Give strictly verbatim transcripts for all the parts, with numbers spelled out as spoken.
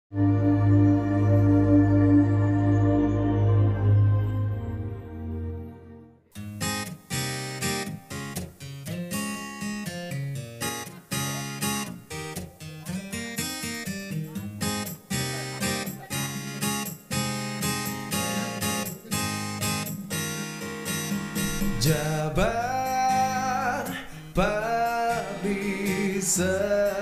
Jabar Publisher.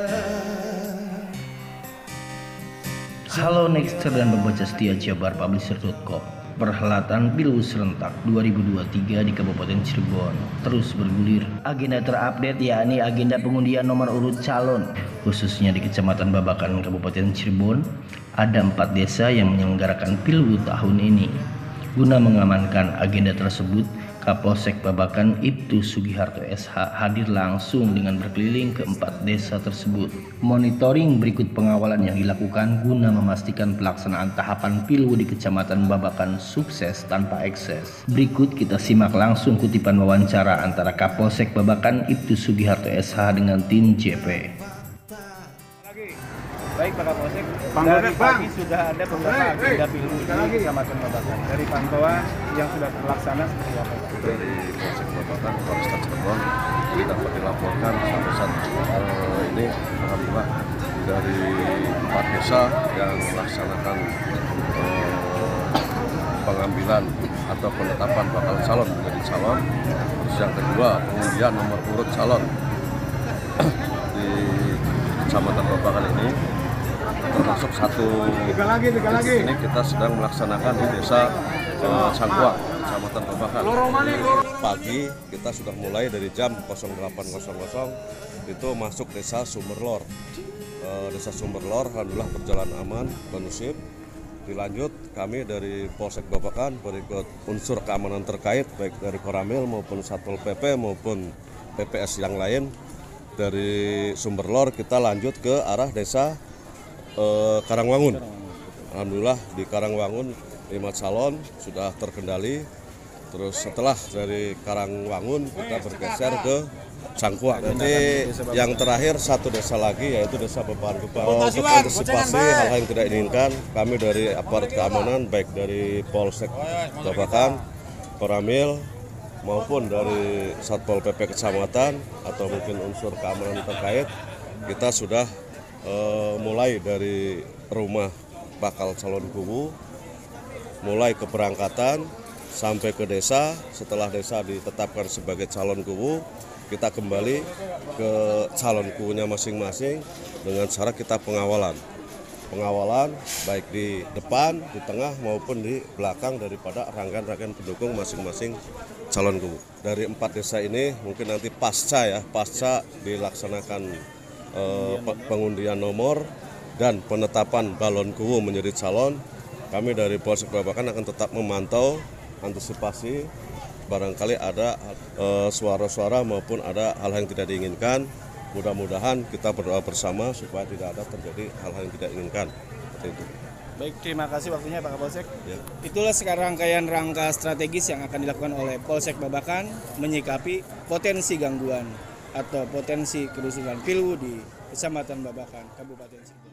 Halo Nexter dan pembaca setia Jabar Publisher dot com. Perhelatan Pilu serentak dua ribu dua puluh tiga di Kabupaten Cirebon terus bergulir. Agenda terupdate yakni agenda pengundian nomor urut calon, khususnya di Kecamatan Babakan Kabupaten Cirebon. Ada empat desa yang menyelenggarakan Pilu tahun ini. Guna mengamankan agenda tersebut, Kapolsek Babakan Ibtu Sugiharto S H hadir langsung dengan berkeliling ke empat desa tersebut. Monitoring berikut pengawalan yang dilakukan guna memastikan pelaksanaan tahapan Pilu di Kecamatan Babakan sukses tanpa ekses. Berikut kita simak langsung kutipan wawancara antara Kapolsek Babakan Ibtu Sugiharto S H dengan tim J P. Baik Pak Kapolsek, dari pagi sudah ada beberapa agenda Pilu di Kecamatan Babakan. Dari pantauan yang sudah terlaksana seperti apa? Dari Polsek Babakan, Polresta Cirebon, dapat dilaporkan sampai saat uh, ini alhamdulillah dari empat desa yang melaksanakan uh, pengambilan atau penetapan bakal calon menjadi calon. Terus yang kedua, pengundian nomor urut calon di Kecamatan Babakan ini. Termasuk satu tiga lagi, tiga lagi. Ini kita sedang melaksanakan di desa uh, Sangkuang, Kecamatan Babakan. Pagi kita sudah mulai dari jam nol delapan nol nol itu masuk desa Sumberlor. Uh, desa Sumberlor alhamdulillah berjalan aman, kondusif. Dilanjut kami dari Polsek Babakan berikut unsur keamanan terkait baik dari Koramil maupun Satpol P P maupun P P S yang lain. Dari Sumberlor kita lanjut ke arah desa Eh, Karangwangun. Alhamdulillah di Karangwangun lima calon sudah terkendali. Terus setelah dari Karangwangun kita bergeser ke Sangkuang. Jadi yang terakhir satu desa lagi yaitu desa Beban-Beban. Untuk antisipasi hal-hal yang tidak diinginkan, kami dari aparat keamanan baik dari Polsek Babakan, Koramil maupun dari Satpol P P Kecamatan atau mungkin unsur keamanan terkait, kita sudah Uh, mulai dari rumah bakal calon kubu, mulai keberangkatan sampai ke desa. Setelah desa ditetapkan sebagai calon kubu, kita kembali ke calon kubunya masing-masing dengan cara kita pengawalan. Pengawalan baik di depan, di tengah maupun di belakang daripada rangkaian-rangkaian pendukung masing-masing calon kubu. Dari empat desa ini mungkin nanti pasca ya, pasca dilaksanakan pengundian nomor dan penetapan balon kubu menjadi calon, kami dari Polsek Babakan akan tetap memantau antisipasi barangkali ada suara-suara maupun ada hal yang tidak diinginkan. Mudah-mudahan kita berdoa bersama supaya tidak ada terjadi hal-hal yang tidak diinginkan. Seperti itu. Baik, terima kasih waktunya Pak Kapolsek. Ya. Itulah sekarang rangkaian rangka strategis yang akan dilakukan oleh Polsek Babakan menyikapi potensi gangguan atau potensi kerusuhan Pilu di Kecamatan Babakan, Kabupaten Cirebon.